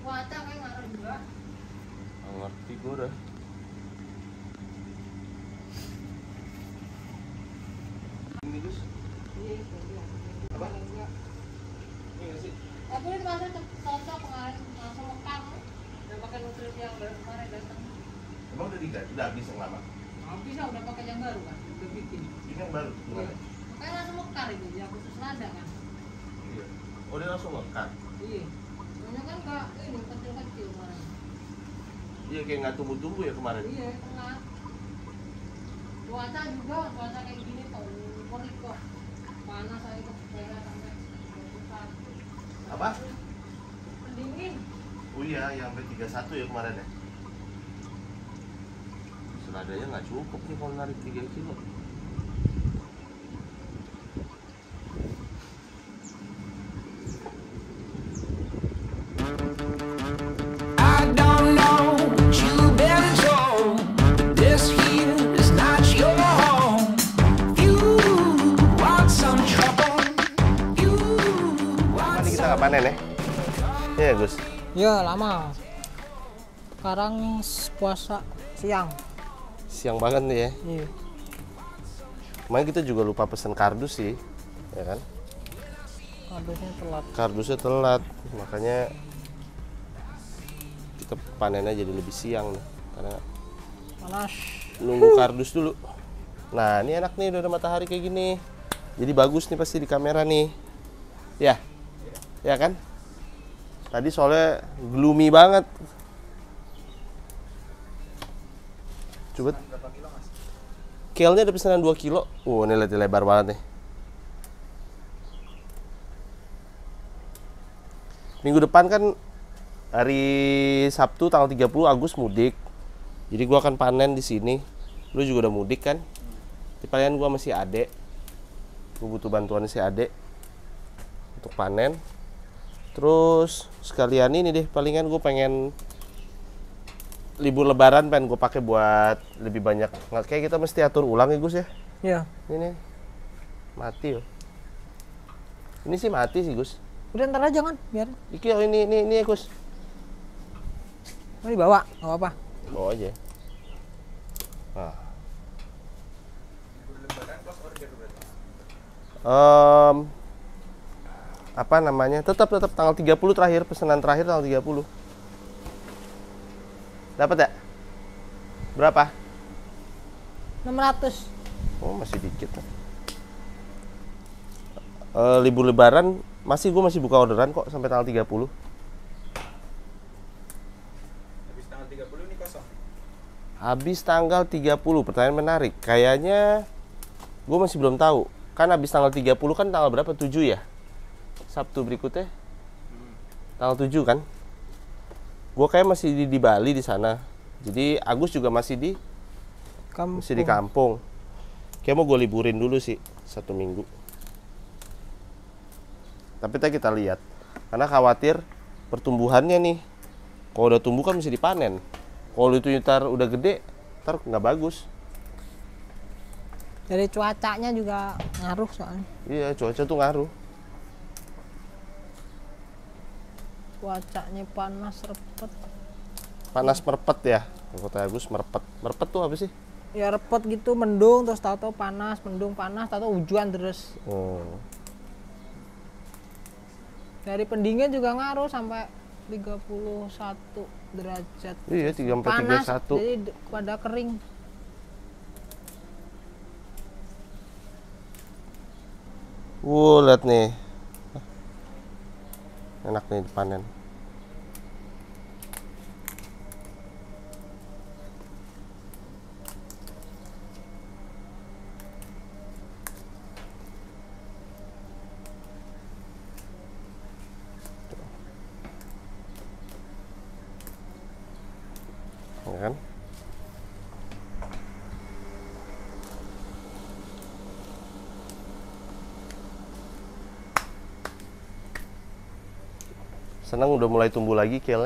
Cuaca kayak ngaruh juga. Nggak ngerti gue dah. Ini Gus. Iya, Apa? enggak. Ini sih. Aku ini masih cocok kemarin langsung mekang. Udah pakai nutrisi yang baru kemarin datang. Emang udah habis yang lama? Habis ya udah pakai yang baru kan, udah bikin. Ini yang baru gimana? Makanya langsung mekar itu, ya khusus lada kan. Iya. Oh dia langsung lekat. Iya. Soalnya kan enggak ini kecil-kecil kemarin. Iya kayak nggak tumbuh-tumbuh ya kemarin. Iya, tengah. Cuaca juga, cuaca kayak gini tuh, pelik kok. Panas saya kok sampai 21. Apa? Pendingin. Oh iya, yang sampai 31 ya kemarin ya. Seladanya nggak cukup nih kalau narik 3 kilo. I don't know what you've been told, but this here is not your home. You want some trouble, you want Ini kita nggak panen ya? Iya Gus. Ya lama. Sekarang puasa siang. Siang banget nih ya. Iya. Kemarin kita juga lupa pesen kardus sih, ya kan? Kardusnya telat. Kardusnya telat, makanya kita panennya jadi lebih siang nih, karena Panas. nunggu kardus dulu. Nah ini enak nih, udah ada matahari kayak gini, jadi bagus nih pasti di kamera nih, ya, ya kan? Tadi soalnya gloomy banget. Coba. Kale-nya ada pesanan 2 kilo. Ini lihat lebar banget nih. Minggu depan kan hari Sabtu tanggal 30 Agustus mudik. Jadi gua akan panen di sini. Lu juga udah mudik kan? Di palingan gua masih adek. Gua butuh bantuan si adek untuk panen. Terus sekalian ini deh, palingan gue pengen libur lebaran pengen gue pakai buat lebih banyak. Nggak kayak kita mesti atur ulang ya Gus ya. Iya. Ini mati loh. Ini sih mati sih Gus. Udah ntar aja kan, biar. Iki ini ya Gus. Mau dibawa, nggak apa-apa. Bawa aja. Nah. Apa namanya? Tetap tanggal 30 terakhir, pesanan terakhir tanggal 30. Dapat ya? Berapa? 600. Oh, masih dikit lah. Libur lebaran masih buka orderan kok sampai tanggal 30. Habis tanggal 30 ini kosong. Habis tanggal 30, pertanyaan menarik. Kayaknya gue masih belum tahu. Kan habis tanggal 30 kan tanggal berapa? 7 ya? Sabtu berikutnya. Tanggal 7 kan? Gue kayak masih di Bali di sana. Jadi Agus juga masih di kampung. Kayak mau gue liburin dulu sih 1 minggu. Tapi kita lihat. Karena khawatir pertumbuhannya nih. Kalau udah tumbuh kan mesti dipanen. Kalau itu ntar udah gede, ntar nggak bagus. Dari cuacanya juga ngaruh soalnya. Iya, cuaca tuh ngaruh. Cuacanya panas repet. Panas merpet ya. Kalau kata Agus merpet. Merpet tuh apa sih? Ya repet gitu, mendung terus tahu-tahu panas, mendung panas, tahu-tahu hujan terus. Oh. Dari pendingin juga ngaruh sampai 31 derajat. Iya, 3 sampai Panas, 31. jadi pada kering. Lihat nih. Enak nih dipanen. Ya kan? Senang udah mulai tumbuh lagi kale-nya.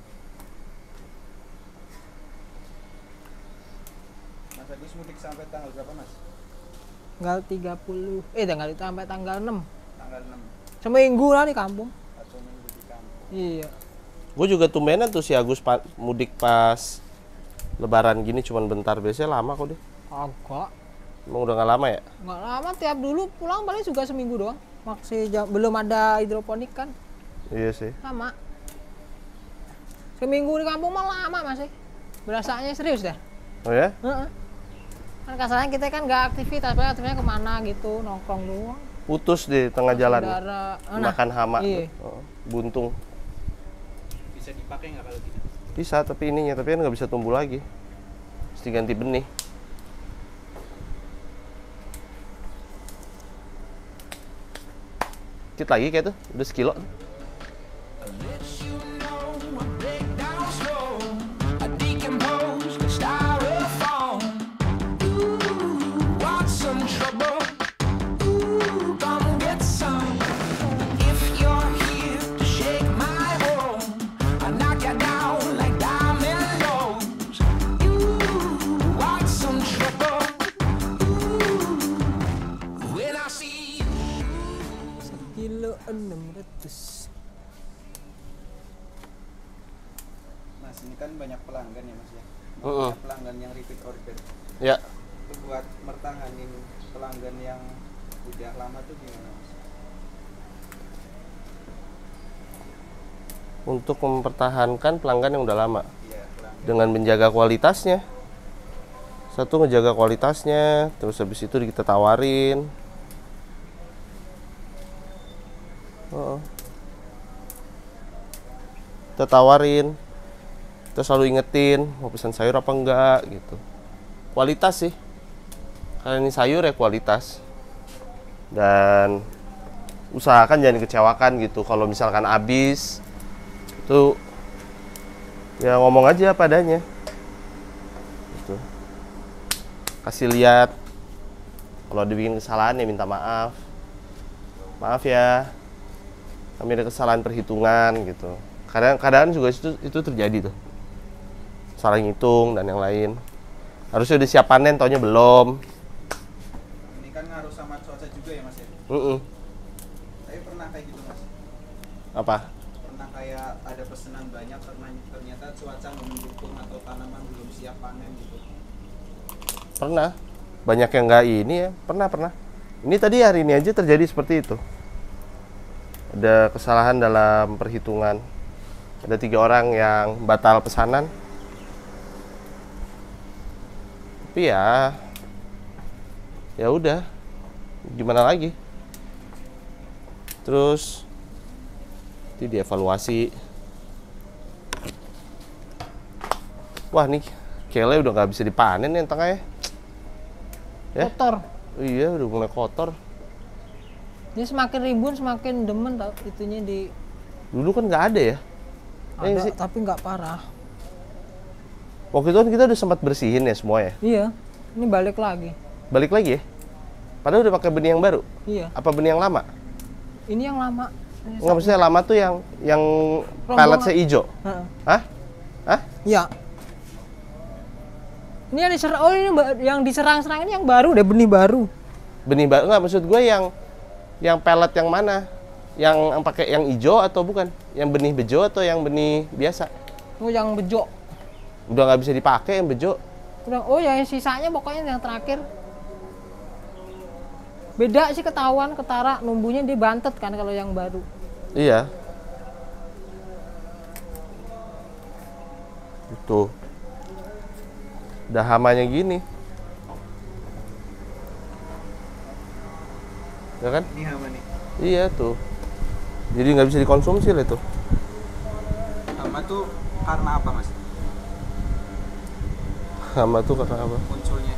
Mas Agus mudik sampai tanggal berapa Mas? Tanggal 30. Tanggal itu sampai tanggal 6. Tanggal 6 Seminggu lah di kampung. atau minggu di kampung. Iya. Gue juga tumbenan tuh si Agus mudik pas Lebaran gini cuman bentar, biasanya lama kok deh. Agak. Emang udah nggak lama ya? Nggak lama, tiap dulu pulang paling juga seminggu doang. Belum ada hidroponik kan. Iya sih. Sama. Seminggu di kampung mah lama masih. Berasanya serius dah. Oh ya? Heeh. Kan kasarnya kita kan nggak aktivitas, paling aktivitasnya kemana gitu, nongkrong doang. Putus di tengah jalan. Saudara. Makan hama. Iya. Oh, buntung. Bisa dipakai nggak kalau gitu? Bisa, tapi tapi kan nggak bisa tumbuh lagi. Mesti ganti benih. Dikit lagi kayak tuh, udah sekilo. Let you know I break down slow. I decompose the styrofoam. Ooh, want some trouble? Ooh, come get some. If you're here to shake my home, I knock you down like dominoes. Ooh, want some trouble? Ooh, when I see you. Kilo 600. Mas, ini kan banyak pelanggan ya Mas ya. Heeh. Banyak pelanggan yang repeat order. Ya, Itu buat mertahanin pelanggan yang udah lama tuh gimana Mas? untuk mempertahankan pelanggan yang udah lama Iya, pelanggan. dengan menjaga kualitasnya. Satu, ngejaga kualitasnya, terus habis itu kita tawarin. Heeh. Kita tawarin, kita selalu ingetin mau pesan sayur apa enggak gitu. Kualitas sih, karena ini sayur ya kualitas. Dan usahakan jangan dikecewakan gitu. Kalau misalkan habis itu ya ngomong aja padanya gitu. Kasih lihat kalau dibikin kesalahan ya minta maaf. Maaf ya, kami ada kesalahan perhitungan gitu. Kadang-kadang juga itu terjadi tuh, salah ngitung dan yang lain. Harusnya udah siap panen, taunya belum. Ini kan ngaruh sama cuaca juga ya Mas ya. Tapi pernah kayak gitu Mas? Apa? Pernah kayak ada pesanan banyak karena ternyata cuaca nggak mendukung atau tanaman belum siap panen gitu? Pernah. Banyak yang nggak ini ya. Pernah. Ini tadi hari ini aja terjadi seperti itu. Ada kesalahan dalam perhitungan. Ada 3 orang yang batal pesanan. Tapi ya udah. Gimana lagi? Terus itu dievaluasi. Wah, nih kele udah nggak bisa dipanen nih yang tengahnya. Ya? Kotor. Iya, udah mulai kotor. Dia semakin rimbun semakin demen tau itunya di Dulu kan nggak ada ya. Ya ada, sih? tapi nggak parah. Waktu itu kan kita udah sempat bersihin ya semua ya. Iya, ini balik lagi. Balik lagi ya. Padahal udah pakai benih yang baru. Iya, Apa benih yang lama? ini yang lama. Ini Nggak, maksudnya lama tuh yang Rombongan. pelletnya hijau. Heeh. Hah? Hah? Iya. Ini yang diserang, oh ini yang diserang-serang ini yang baru deh, benih baru. Benih baru nggak, maksud gue yang pellet yang mana? Yang pakai yang hijau atau bukan? Yang benih bejo atau yang benih biasa? Oh yang bejo. Udah nggak bisa dipakai yang bejo. Udah, oh yang sisanya pokoknya yang terakhir. Beda sih ketahuan ketara numbuhnya dia bantet kan kalau yang baru. Iya. Tuh. Udah hamanya gini. Ya kan? Ini hama nih. Iya tuh. Jadi nggak bisa dikonsumsi lah itu. Hama tuh karena apa Mas? Hama tuh karena apa? Munculnya?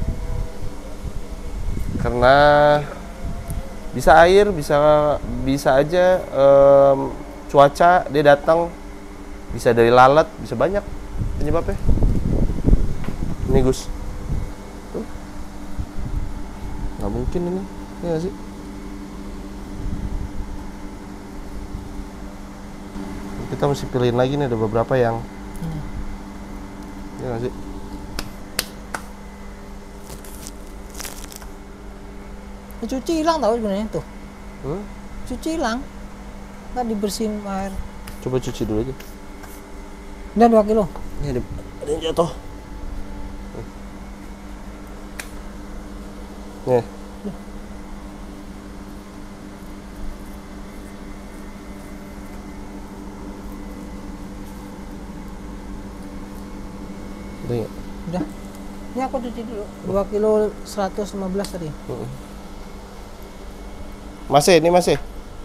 Karena bisa air, bisa aja cuaca dia datang, bisa dari lalat, bisa banyak penyebabnya. Ini Gus, tuh nggak mungkin ini, ya nggak sih? Kita mesti pilihin lagi nih, ada beberapa yang, ya nggak sih? Cuci hilang tau sebenarnya tuh. Hmm? Cuci hilang. Nggak dibersihin air. Coba cuci dulu aja. Udah 2 kilo. Ini ada yang jatuh. Nih. Udah ya? Udah. Ini aku cuci dulu. 2 kilo 115 tadi. Masih, ini masih.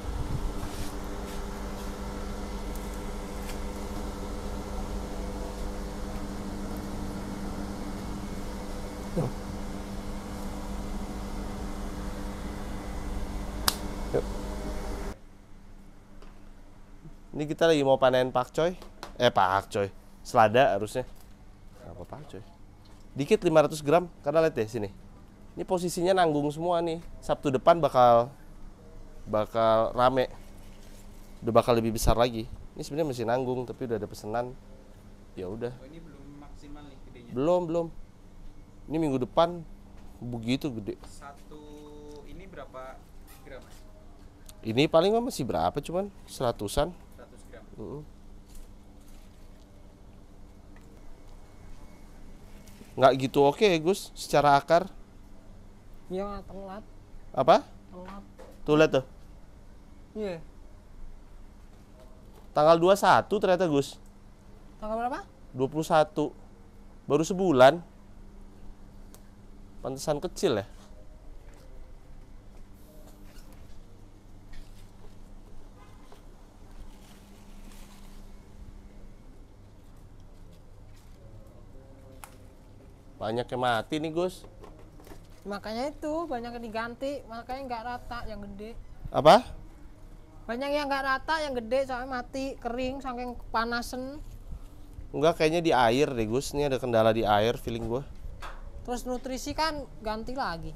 Yuk. Ini kita lagi mau panen pakcoy. Pakcoy. Selada harusnya. Apa pakcoy? Dikit 500 gram, karena lihat deh sini. Ini posisinya nanggung semua nih. Sabtu depan bakal rame. Udah bakal lebih besar lagi. Ini sebenarnya masih nanggung, tapi udah ada pesanan. Ya udah. Oh, ini belum maksimal nih gedenya. Belum. Ini minggu depan begitu gede. Satu ini berapa gram, Mas? Ini paling masih berapa cuman 100-an. 100 gram. Nggak gitu oke Gus secara akar. Iya, telat. Apa? Telat. Tuh lihat tuh. Iya. Tanggal 21 ternyata Gus. Tanggal berapa? 21. Baru sebulan. Pantesan kecil ya. Banyak yang mati nih Gus. Makanya itu banyak yang diganti, makanya nggak rata yang gede. Apa? Banyak yang nggak rata, yang gede soalnya mati, kering, saking kepanasan. Enggak, kayaknya di air deh Gus. Ini ada kendala di air feeling gua. Terus nutrisi kan ganti lagi.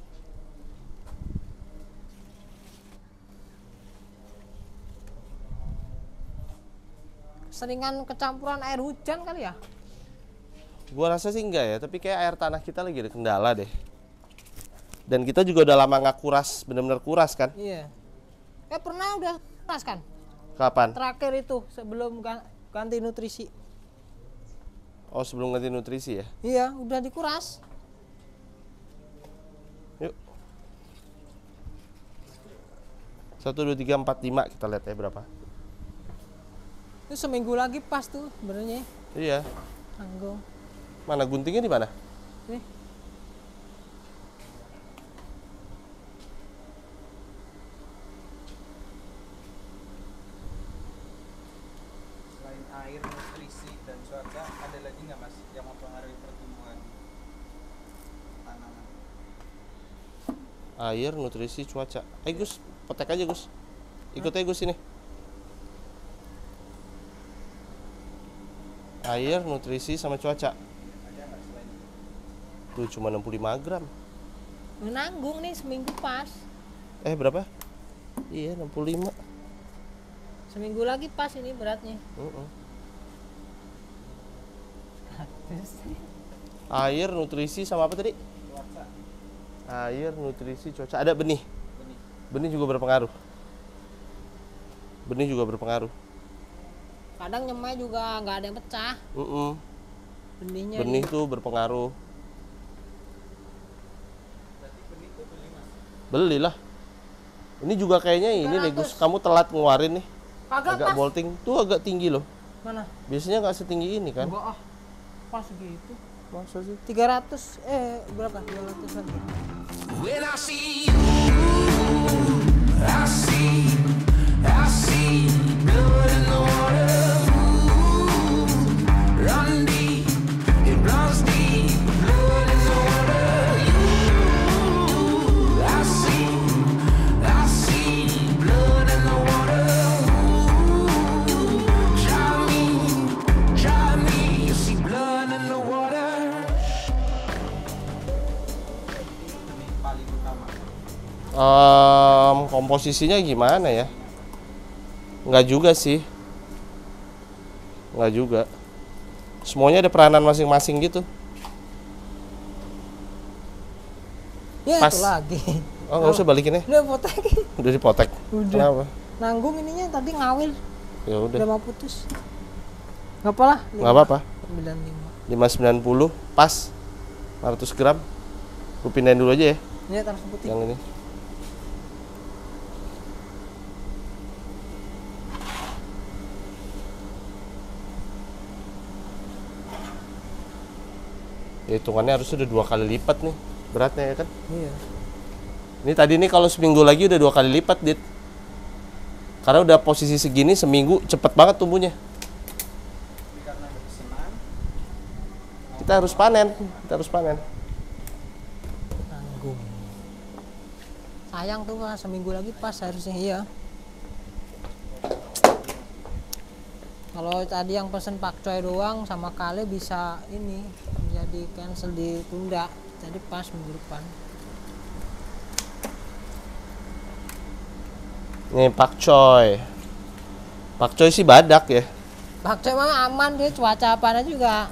Seringan kecampuran air hujan kali ya? Gua rasa sih enggak ya, tapi kayak air tanah kita lagi ada kendala deh. Dan kita juga udah lama nggak kuras, bener-bener kuras kan? Iya. Pernah udah keras kan? Kapan? Terakhir itu sebelum ganti nutrisi. Oh, sebelum ganti nutrisi ya? Iya, udah dikuras. Yuk. 1, 2, 3, 4, 5 kita lihat ya berapa. Itu seminggu lagi pas tuh sebenarnya. Iya. Tanggung. Mana guntingnya di mana? Nih. Selain air, nutrisi, dan cuaca, ada lagi nggak Mas yang mempengaruhi pertumbuhan tanaman? Air, nutrisi, cuaca. Gus, potek aja Gus. Ikut aja Gus ini. Air, nutrisi, sama cuaca. Ada nggak selain itu? Tuh cuma 65 gram. Menanggung nih seminggu pas. Berapa? Iya, 65. Seminggu lagi pas ini beratnya. Air, nutrisi, sama apa tadi? Cuaca, Air, nutrisi, cuaca. Ada benih. benih. Benih juga berpengaruh. Benih juga berpengaruh. Kadang nyemai juga nggak ada yang pecah. Benih Benihnya tuh berpengaruh. Berarti benih itu beli Mas? Belilah. Ini juga kayaknya ini deh 300. Gus. Kamu telat ngeluarin nih. Kagak Agak pas. bolting. Tuh agak tinggi loh. Mana? Biasanya nggak setinggi ini kan? Enggak ah. Pas gitu. Masa sih? 300 berapa? 200 lagi. When I see you, I see blood in the water. Ooh, run deep, it runs deep. Blood in the water. You, I see blood in the water. Ooh, try me, you see blood in the water. Benih paling utama. Komposisinya gimana ya? Nggak juga sih. Nggak juga. Semuanya ada peranan masing-masing gitu. Ya Pas. itu lagi. Oh, nggak usah balikin ya? Udah potek. Udah dipotek. Udah. Kenapa? Nanggung ininya tadi ngawil. Ya udah. Udah mau putus. Nggak apa lah. Nggak apa-apa. 95. 590 pas 500 gram. Gue pindahin dulu aja ya Ini taruh putih. yang ini. Ya, hitungannya harus udah 2 kali lipat nih beratnya ya kan. Iya. Ini tadi nih kalau seminggu lagi udah 2 kali lipat, Dit. Karena udah posisi segini seminggu cepet banget tumbuhnya. Tapi karena ada pesanan, Kita harus panen, Tanggung. Sayang tuh Pak, seminggu lagi pas harusnya iya. Kalau tadi yang pesen pakcoy doang sama kale bisa ini jadi cancel ditunda. Jadi pas minggu depan. Nih pakcoy. Pakcoy sih badak ya. Pakcoy mah aman dia cuaca apaan juga.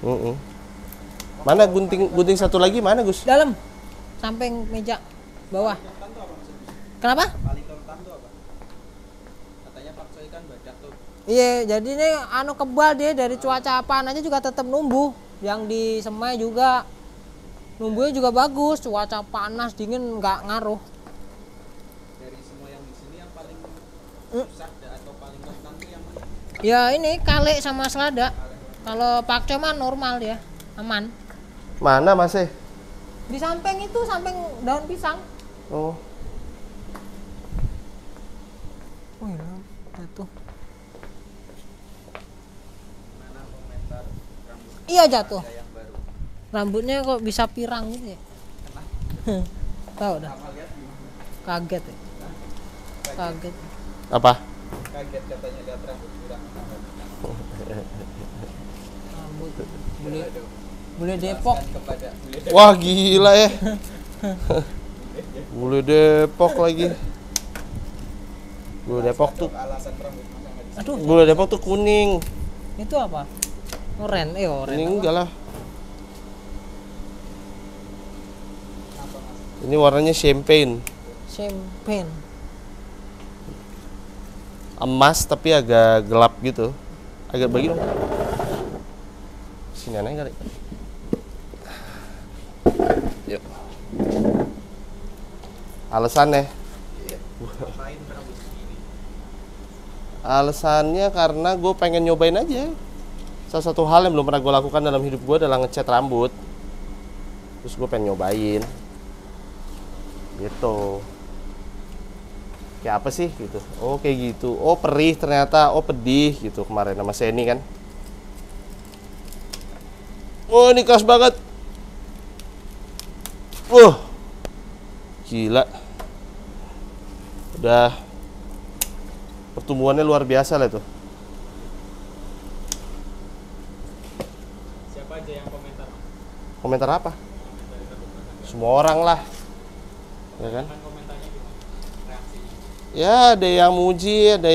Mana gunting satu lagi mana, Gus? Dalam samping meja bawah. Kenapa? paling rentan tuh apa? Katanya pakcoy kan badak tuh. Iya, jadi ini anu kebal dia dari cuaca apaan aja juga tetap numbuh. Yang di semai juga numbuhnya juga bagus, cuaca panas dingin nggak ngaruh. Dari semua yang di sini yang paling susah atau paling rentan tuh yang mana? Ya ini kale sama selada. Kalau pakcoy mah normal dia, aman. Mana masih? Di samping itu, samping daun pisang. Oh, Oh iya, jatuh. Mana komentar rambut Iya jatuh. yang baru? Rambutnya kok bisa pirang gitu ya? Tahu dah. Sama lihat gimana? Kaget ya. Kaget. apa? Kaget katanya lihat rambut kurang. Rambut bule Depok. Kepada bule Wah, gila ya. Bule Depok lagi. Bule Depok tuh, alasan rambut masa nggak bisa. Aduh, Bule Depok tuh kuning. itu apa? Oren, oren. Ini apa? enggak lah. Ini warnanya champagne. Champagne. Emas tapi agak gelap gitu. Agak bagi dong. Sini aneh kali. Yuk. Alasannya? Ngapain rambut segini? Alasannya karena gue pengen nyobain aja. Salah satu hal yang belum pernah gue lakukan dalam hidup gue adalah ngecat rambut. Terus gue pengen nyobain. Gitu. Kayak apa sih gitu? Oh kayak gitu. Oh perih ternyata. Oh pedih gitu kemarin sama Seni kan. Oh ini keras banget. Gila. Udah pertumbuhannya luar biasa lah tuh. Siapa aja yang komentar? Komentar apa? Semua orang lah. Ya kan? Kan komentarnya gimana? Reaksi. Ya ada yang muji, ada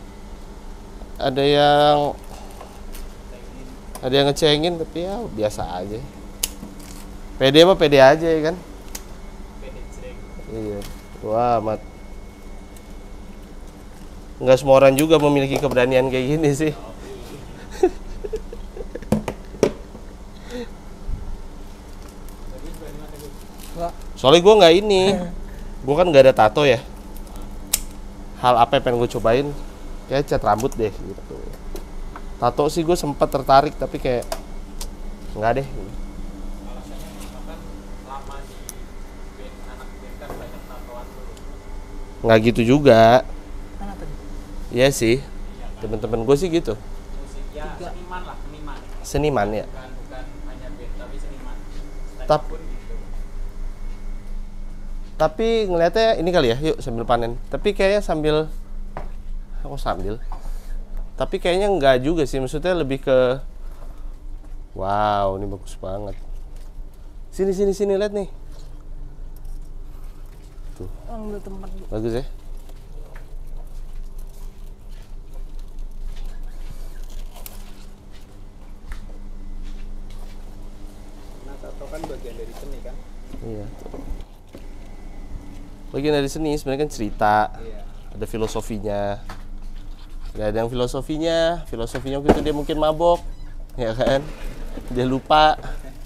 yang ngecengin, tapi ya biasa aja. Pede mah pede aja ya kan? Pede jreng. Iya. Wah, amat. Nggak semua orang juga memiliki keberanian kayak gini sih. Enggak. Soalnya gue nggak ini, gue kan nggak ada tato ya. Hal apa yang pengen gue cobain? Kayak cat rambut deh gitu. Tato sih gue sempat tertarik tapi kayak nggak deh. Alasannya misalkan lama di band anak band kan banyak tatoan dulu. Nggak gitu juga. Kenapa nih? Iya sih. Temen-temen gue sih gitu. Musik ya seniman lah, seniman. Seniman ya. Bukan hanya band tapi seniman. Tap. Pun gitu. Tapi ngeliatnya ini kali ya, yuk sambil panen. Tapi kayaknya Tapi kayaknya enggak juga sih, maksudnya lebih ke wow, ini bagus banget. Sini lihat nih. Tuh, Ambil tempat. bagus ya. Nah, tato kan bagian dari seni kan? Iya. Bagian dari seni sebenarnya kan cerita, Iya. ada filosofinya. Nggak ada yang filosofinya waktu itu dia mungkin mabok, ya kan? Dia lupa.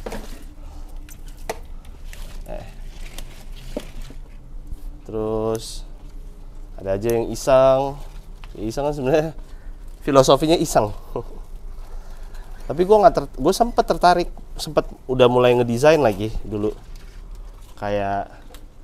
Terus ada aja yang iseng. Ya, iseng kan sebenarnya filosofinya iseng. Tapi gue sempet tertarik, udah mulai ngedesain lagi dulu. Kayak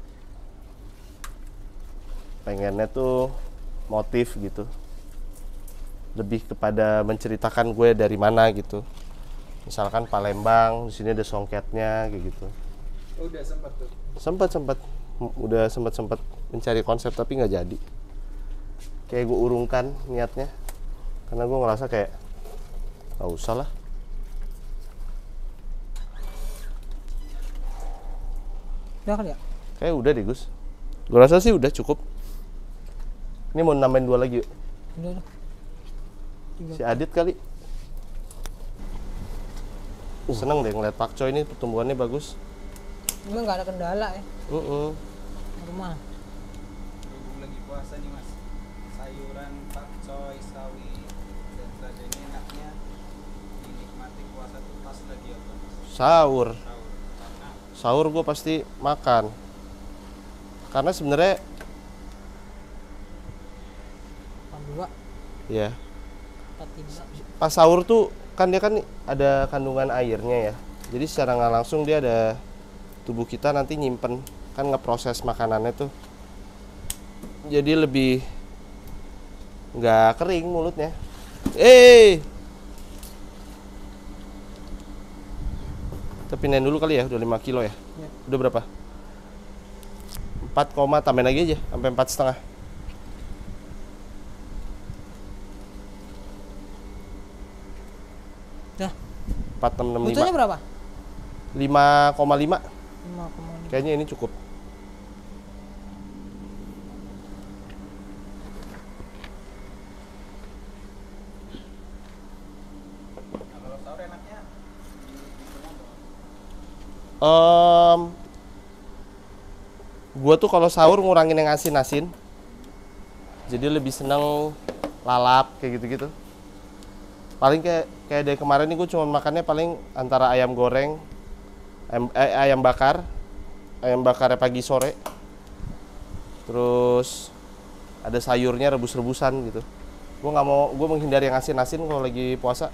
pengennya tuh motif gitu. Lebih kepada menceritakan gue dari mana gitu. Misalkan Palembang, di sini ada songketnya kayak gitu. Oh, udah sempat tuh. Udah sempat mencari konsep tapi nggak jadi. Kayak gue urungkan niatnya karena gue ngerasa kayak nggak usah lah. Udah kali ya? Kayak udah deh Gus. Gue rasa sih udah cukup. Ini mau nambahin 2 lagi yuk. Udah. Si Adit kali. Seneng deh ngeliat pakcoy ini pertumbuhannya bagus. Emang nggak ada kendala ya? Normal. Berhubung lagi puasa nih Mas, sayuran, pakcoy, sawi, dan sebagainya enaknya dinikmati puasa tuh pas lagi apa? Sahur. Karena Sahur gue pasti makan. Karena sebenarnya 42, ya 43. pas sahur tuh kan dia kan ada kandungan airnya ya. Jadi secara nggak langsung dia ada tubuh kita nanti nyimpen kan ngeproses makanannya tuh. Jadi lebih nggak kering mulutnya. Kita pindahin dulu kali ya, udah 5 kilo ya. Ya. Udah berapa? 4, tambahin lagi aja sampai 4,5. Dah. 4,665. Butuhnya berapa? 5,5. 5,5. Kayaknya ini cukup. nah, kalau sahur enaknya Gua tuh kalau sahur ngurangin yang asin-asin. Jadi lebih seneng lalap kayak gitu-gitu. Paling kayak dari kemarin nih gue cuma makannya paling antara ayam goreng, ayam bakarnya pagi sore. Terus ada sayurnya rebus-rebusan gitu. Gue menghindari yang asin-asin kalau lagi puasa.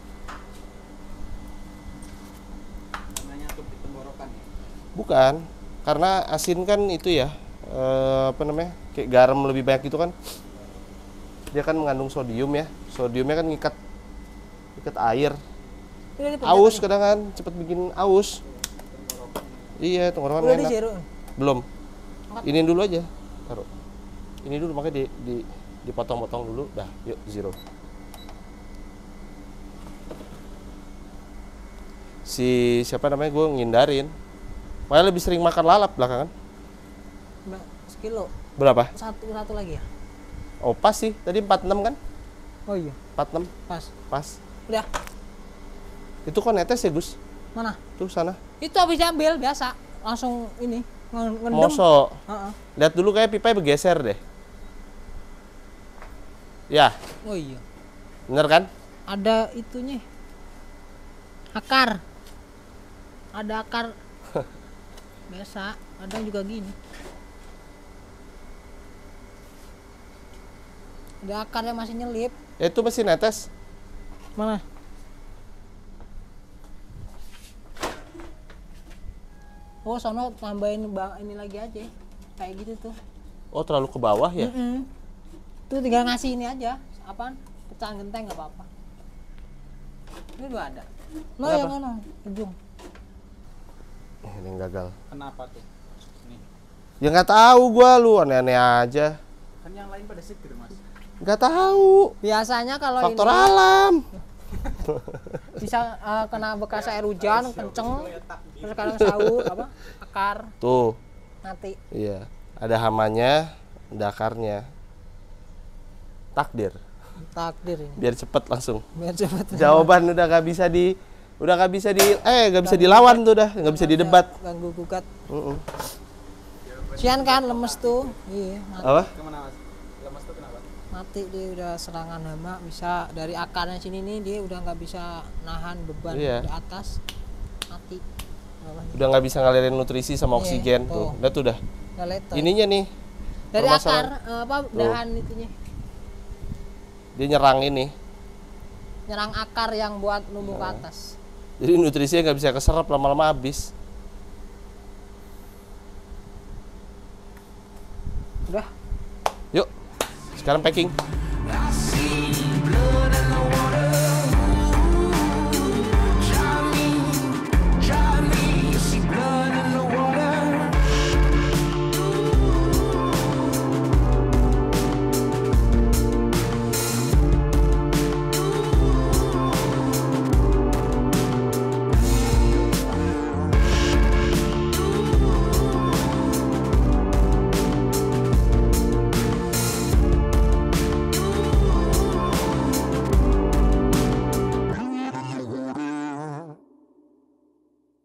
namanya tuh di tenggorokan ya. Bukan, karena asin kan itu ya, apa namanya, kayak garam lebih banyak gitu kan. Dia kan mengandung sodium ya. Sodiumnya kan ngikat air. Udah dipencet Aus nih? kadang kan, cepet bikin aus. Iya, tenggorokan Udah enak. di zero. Belum. Ini dulu aja. Taruh. Ini dulu makanya dipotong-potong dulu. Dah, yuk zero. Siapa namanya gue ngindarin. Makanya lebih sering makan lalap belakangan. Mbak, sekilo. Berapa? Satu lagi ya? Oh, pas sih. Tadi 46 kan? Oh iya, 46. pas. Pas. Udah. Itu kok netes ya, Gus? Mana? Tuh sana. Itu habis diambil biasa. Langsung ini ngendem. Mosok. Heeh. Lihat dulu kayak pipanya bergeser deh. Ya, Oh iya. bener kan? Ada itunya. Akar. Ada akar. Biasa, kadang juga gini. Ada akarnya masih nyelip. Itu masih netes. Mana? Oh, sono tambahin ini lagi aja. Kayak gitu tuh. Oh, terlalu ke bawah ya? Tuh tinggal ngasih ini aja. Apaan? Pecahan genteng nggak apa-apa. Ini udah ada. No, Kenapa? yang mana? Ujung. Ini yang gagal. Kenapa tuh? Nih, Ya nggak tahu gua, lu aneh-aneh aja. kan yang lain pada seger Mas. Nggak tahu. Biasanya kalau Faktor ini alam. bisa kena bekas air hujan kenceng. Terus kadang sahur apa? Akar Tuh, mati. iya. Ada hamanya, ada akarnya. Takdir. Takdir ini. Biar cepet langsung. Biar cepet. Jawaban udah nggak bisa dilawan tuh udah, nggak bisa didebat. Ganggu gugat. Sian kan lemes tuh. Iya, mati. Apa? Kemana Mas? Lemas tuh kenapa? mati dia, udah serangan hama. Bisa dari akarnya sini nih dia udah nggak bisa nahan beban Iya. di atas, mati bawahnya. Udah nggak bisa ngalirin nutrisi sama Iya, oksigen tuh. tuh. Udah tuh dah. Nggak letter. Ininya nih dari akar permasalahan. dahan itunya, dia nyerang ini. nyerang akar yang buat numbuh ke atas. Jadi nutrisinya nggak bisa keserap, lama-lama habis. Udah. Yuk, sekarang packing.